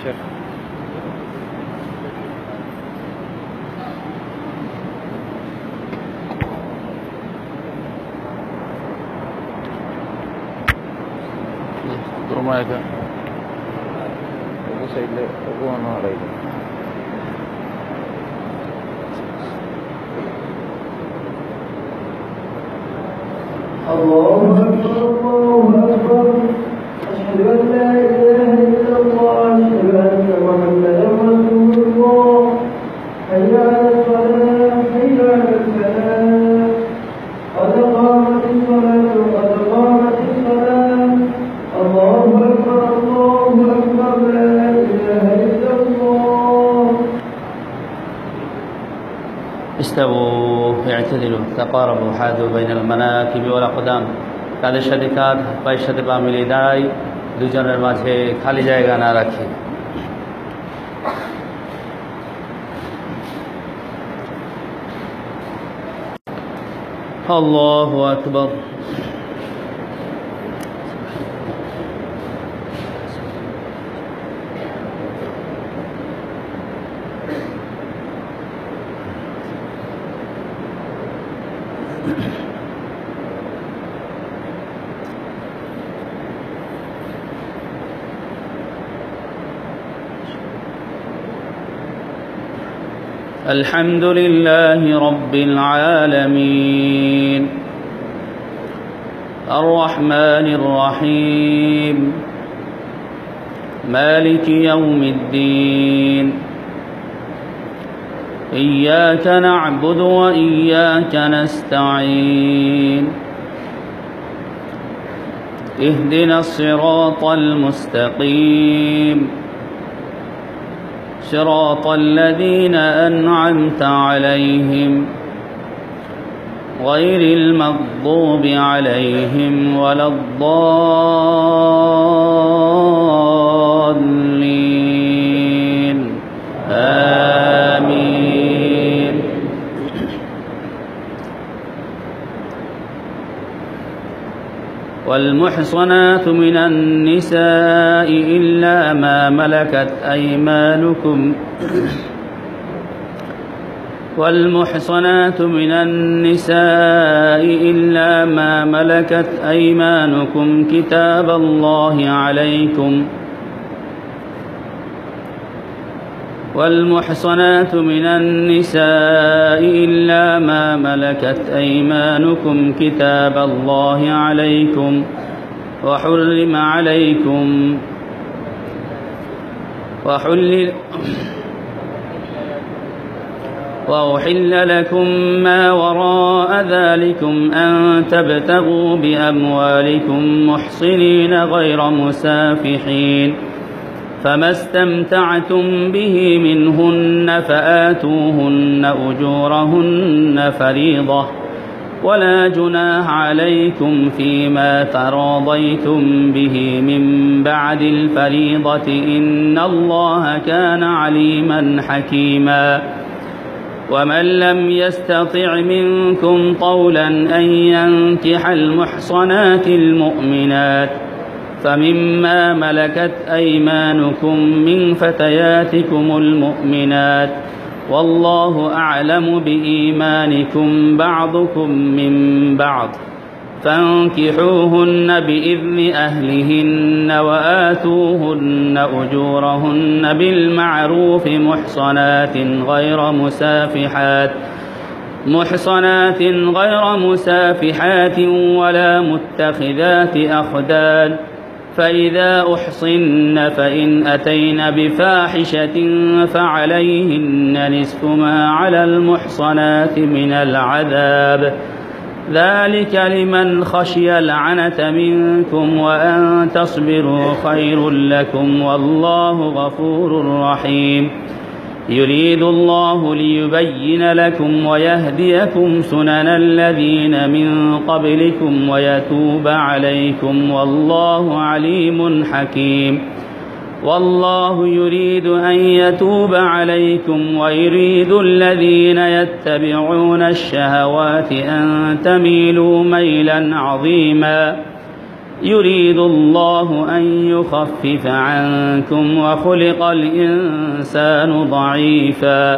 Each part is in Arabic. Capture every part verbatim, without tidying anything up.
شيخ. rumah itu aku saya lihat aku mana lagi Allahu Akbar Allahu Akbar asyhadu an la ilaha illallah asyhadu anna Muhammadan Rasulullah hayya 'alas salah hayya 'alas falah qad qamatis salatu qad qamatis salah Allahu Akbar Allahu Akbar la ilaha illallah. استووا اعتدلوا تقاربوا حاذوا بين المناكب والأقدام কাদের সাথে কাঁধ পায়ের সাথে পা মিলিয়ে দাঁড়াই দুজনের মাঝে খালি জায়গা না রাখি আল্লাহু আকবার الحمد لله رب العالمين الرحمن الرحيم مالك يوم الدين إياك نعبد وإياك نستعين اهدنا الصراط المستقيم صراط الذين أنعمت عليهم غير المغضوب عليهم ولا الضالين آمين والمحصنات من النساء إلا ما ملكت أيمانكم والمحصنات من النساء إلا ما ملكت أيمانكم كتاب الله عليكم والمحصنات من النساء إلا ما ملكت أيمانكم كتاب الله عليكم وحرم عليكم وحلل وأحل لكم ما وراء ذلكم أن تبتغوا بأموالكم محصنين غير مسافحين فما استمتعتم به منهن فآتوهن أجورهن فريضة ولا جناح عليكم فيما تراضيتم به من بعد الفريضة إن الله كان عليما حكيما ومن لم يستطع منكم طولا أن ينكح المحصنات المؤمنات فمما ملكت أيمانكم من فتياتكم المؤمنات والله أعلم بإيمانكم بعضكم من بعض فانكحوهن بإذن أهلهن وآتوهن أجورهن بالمعروف محصنات غير مسافحات محصنات غير مسافحات ولا متخذات أخدان فإذا أحصن فإن أتين بفاحشة فعليهن نصف ما على المحصنات من العذاب ذلك لمن خشي العنة منكم وأن تصبروا خير لكم والله غفور رحيم يريد الله ليبين لكم ويهديكم سنن الذين من قبلكم ويتوب عليكم والله عليم حكيم والله يريد أن يتوب عليكم ويريد الذين يتبعون الشهوات أن تميلوا ميلا عظيما يريد الله أن يخفف عنكم وخلق الإنسان ضعيفا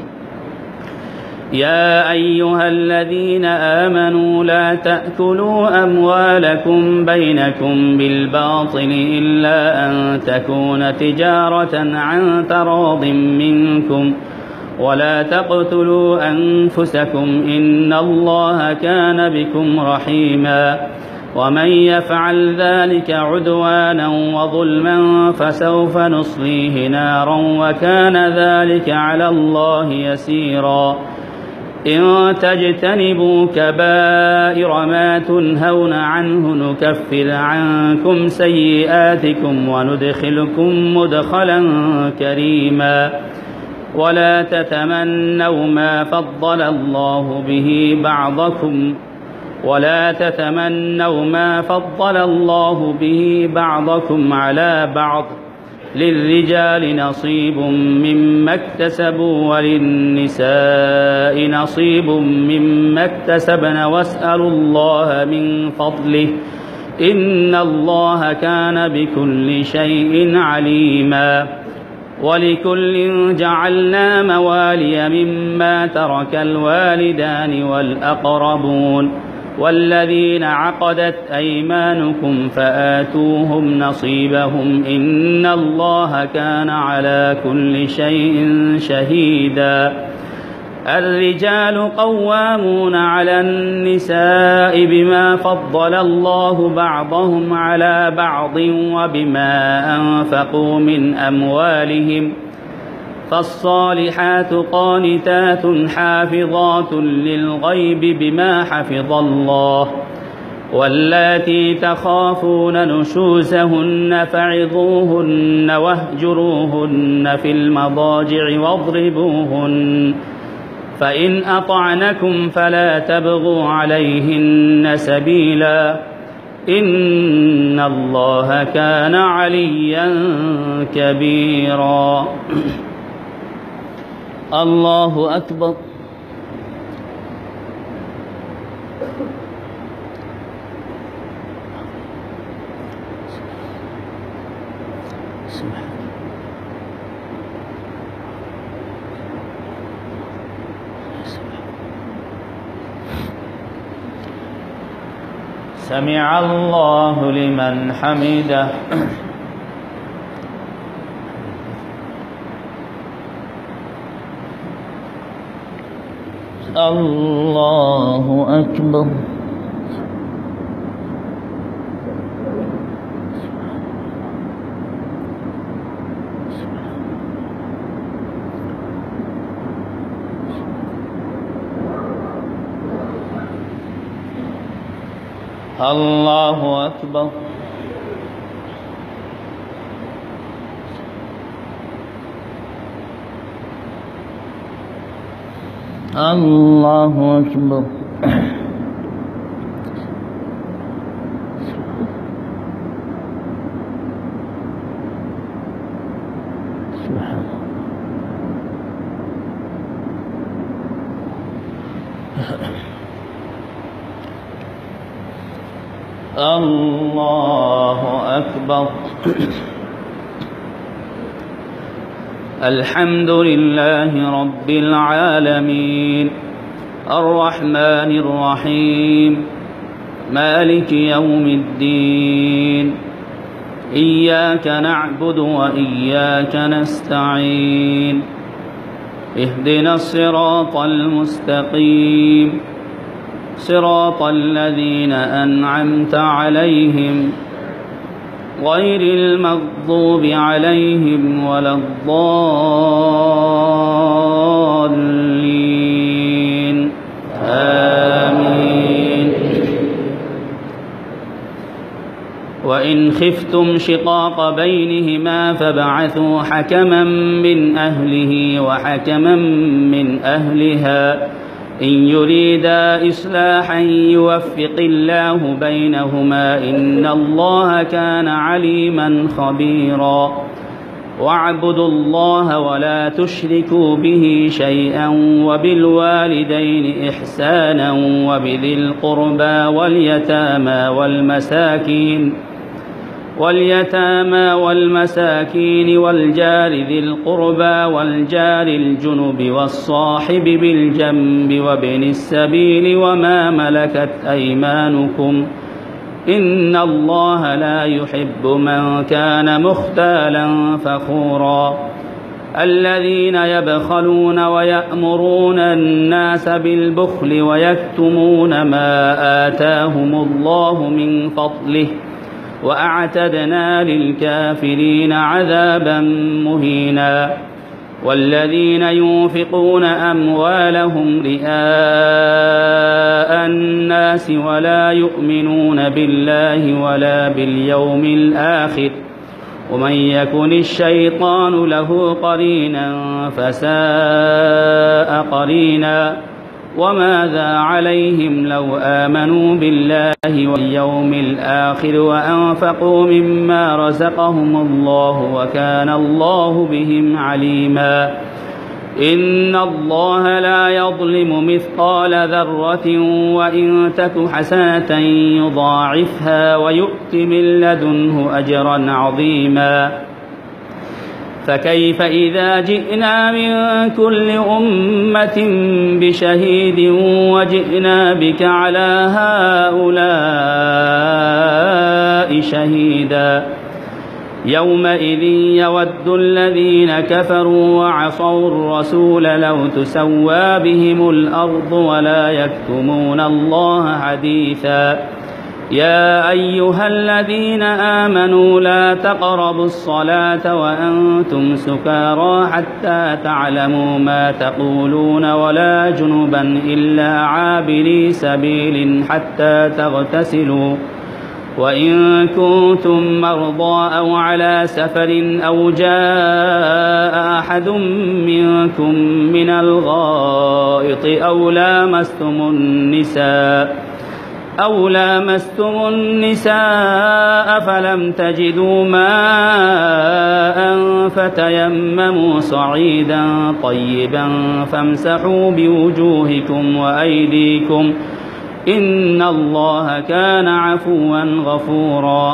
يا أيها الذين آمنوا لا تأكلوا أموالكم بينكم بالباطل إلا أن تكون تجارة عن تراض منكم ولا تقتلوا أنفسكم إن الله كان بكم رحيما ومن يفعل ذلك عدوانا وظلما فسوف نصليه نارا وكان ذلك على الله يسيرا إن تجتنبوا كبائر ما تنهون عنه نكفر عنكم سيئاتكم وندخلكم مدخلا كريما ولا تتمنوا ما فضل الله به بعضكم ولا تتمنوا ما فضل الله به بعضكم على بعض للرجال نصيب مما اكتسبوا وللنساء نصيب مما اكتسبن واسألوا الله من فضله إن الله كان بكل شيء عليما ولكل جعلنا موالي مما ترك الوالدان والأقربون والذين عقدت أيمانكم فآتوهم نصيبهم إن الله كان على كل شيء شهيدا الرجال قوامون على النساء بما فضل الله بعضهم على بعض وبما أنفقوا من أموالهم فالصالحات قانتات حافظات للغيب بما حفظ الله واللاتي تخافون نشوزهن فعظوهن واهجروهن في المضاجع واضربوهن فإن أطعنكم فلا تبغوا عليهن سبيلا إن الله كان عليا كبيرا الله أكبر سمع الله لمن حمده الله أكبر الله أكبر الله أكبر سبحان الله أكبر الحمد لله رب العالمين الرحمن الرحيم مالك يوم الدين إياك نعبد وإياك نستعين اهدنا الصراط المستقيم صراط الذين أنعمت عليهم غير المغضوب عليهم ولا الضالين آمين وإن خفتم شقاق بينهما فابعثوا حكما من أهله وحكما من أهلها إن يريدا إصلاحا يوفق الله بينهما إن الله كان عليما خبيرا واعبدوا الله ولا تشركوا به شيئا وبالوالدين إحسانا وبذي القربى واليتامى والمساكين واليتامى والمساكين والجار ذي القربى والجار الجنب والصاحب بالجنب وابن السبيل وما ملكت أيمانكم إن الله لا يحب من كان مختالا فخورا الذين يبخلون ويأمرون الناس بالبخل ويكتمون ما آتاهم الله من فضله وأعتدنا للكافرين عذابا مهينا والذين ينفقون أموالهم رئاء الناس ولا يؤمنون بالله ولا باليوم الآخر ومن يكن الشيطان له قرينا فساء قرينا وماذا عليهم لو آمنوا بالله واليوم الآخر وأنفقوا مما رزقهم الله وكان الله بهم عليما إن الله لا يظلم مثقال ذرة وإن تك حسنة يضاعفها ويؤت من لدنه أجرا عظيما فكيف إذا جئنا من كل أمة بشهيد وجئنا بك على هؤلاء شهيدا يومئذ يود الذين كفروا وعصوا الرسول لو تسوى بهم الأرض ولا يكتمون الله حديثا يا أيها الذين آمنوا لا تقربوا الصلاة وأنتم سكارى حتى تعلموا ما تقولون ولا جنبا إلا عابري سبيل حتى تغتسلوا وإن كنتم مرضى أو على سفر أو جاء أحد منكم من الغائط أو لامستم النساء أو لامستم النساء فلم تجدوا ماء فتيمموا صعيدا طيبا فامسحوا بوجوهكم وأيديكم إن الله كان عفوا غفورا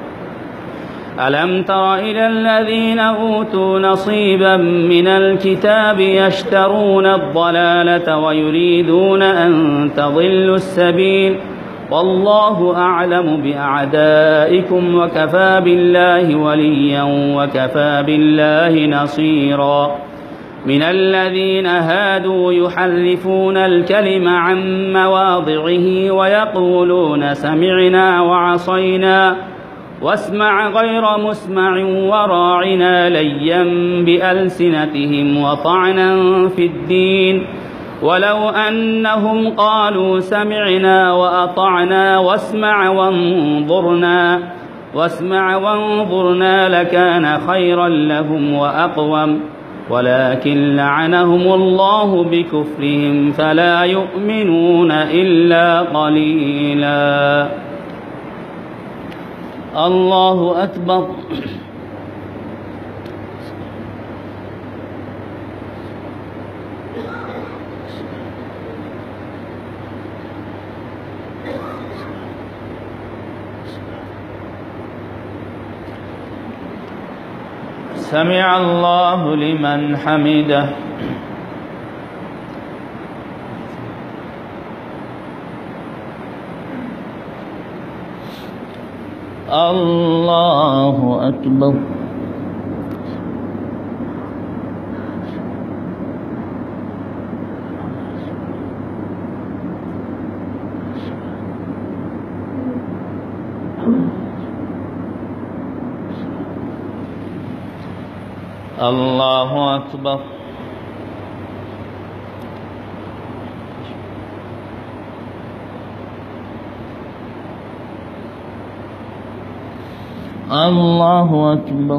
ألم تر إلى الذين أوتوا نصيبا من الكتاب يشترون الضلالة ويريدون أن تضلوا السبيل والله أعلم بأعدائكم وكفى بالله وليا وكفى بالله نصيرا من الذين هادوا يحرفون الكلم عن مواضعه ويقولون سمعنا وعصينا واسمع غير مسمع وراعنا ليا بألسنتهم وطعنا في الدين ولو أنهم قالوا سمعنا وأطعنا واسمع وانظرنا واسمع وانظرنا لكان خيرا لهم وأقوم ولكن لعنهم الله بكفرهم فلا يؤمنون إلا قليلا الله أكبر سمع الله لمن حمده الله أكبر الله أكبر الله أكبر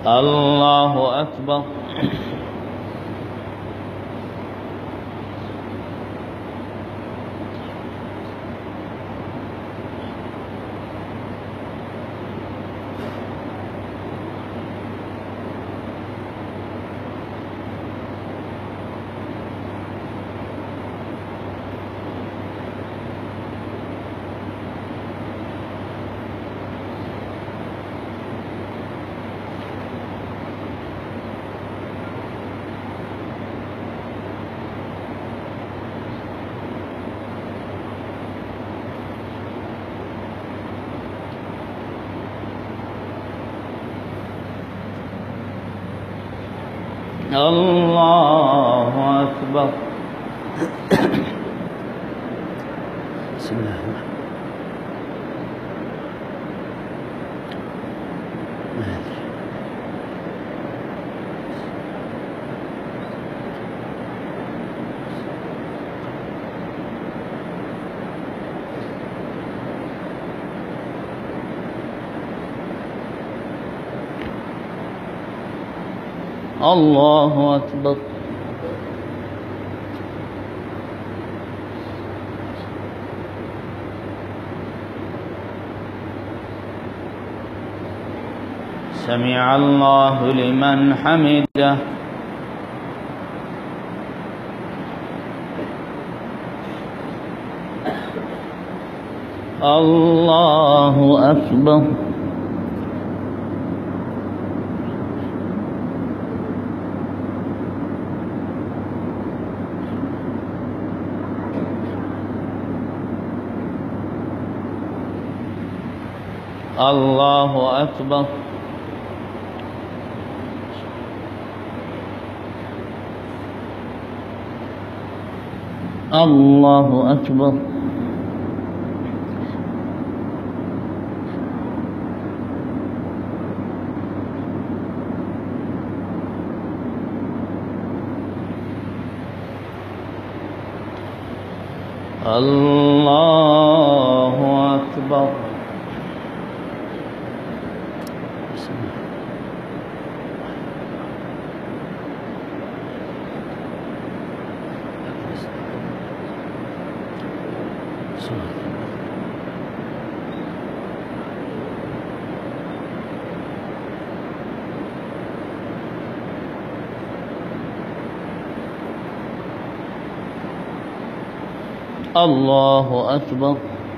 الله أكبر. الله أكبر. بسم الله الرحمن الرحيم. الله أكبر. سمع الله لمن حمده. الله أكبر. الله أكبر. الله أكبر. الله أكبر. الله أكبر.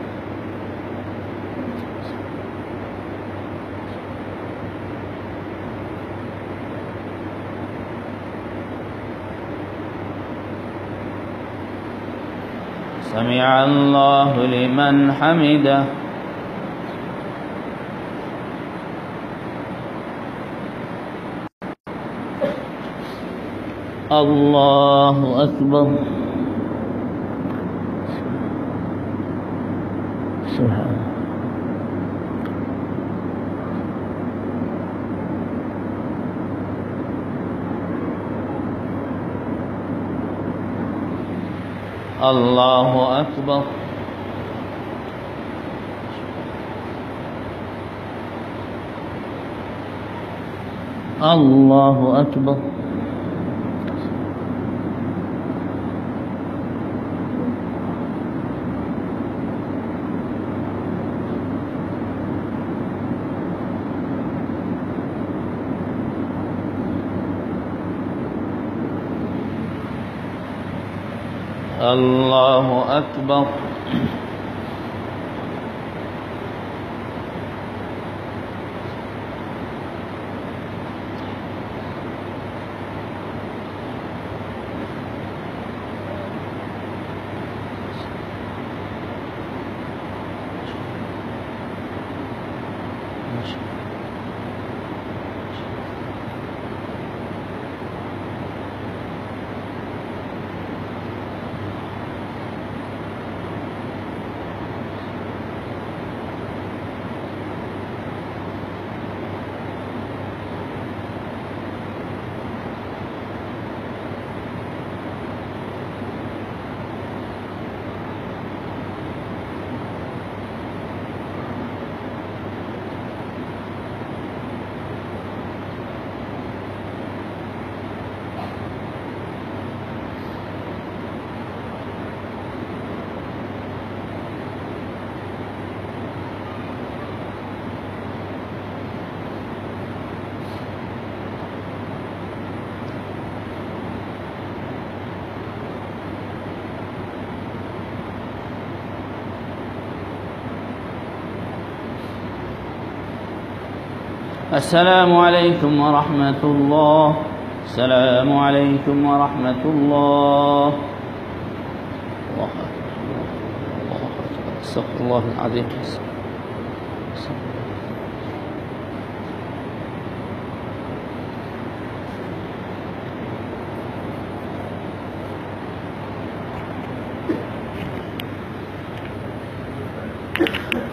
سمع الله لمن حمده. الله أكبر. سبحان الله أكبر. الله أكبر. الله أكبر. السلام عليكم ورحمة الله. السلام عليكم ورحمة الله. الله أكبر. الله أكبر. استغفر الله العظيم. Thank you.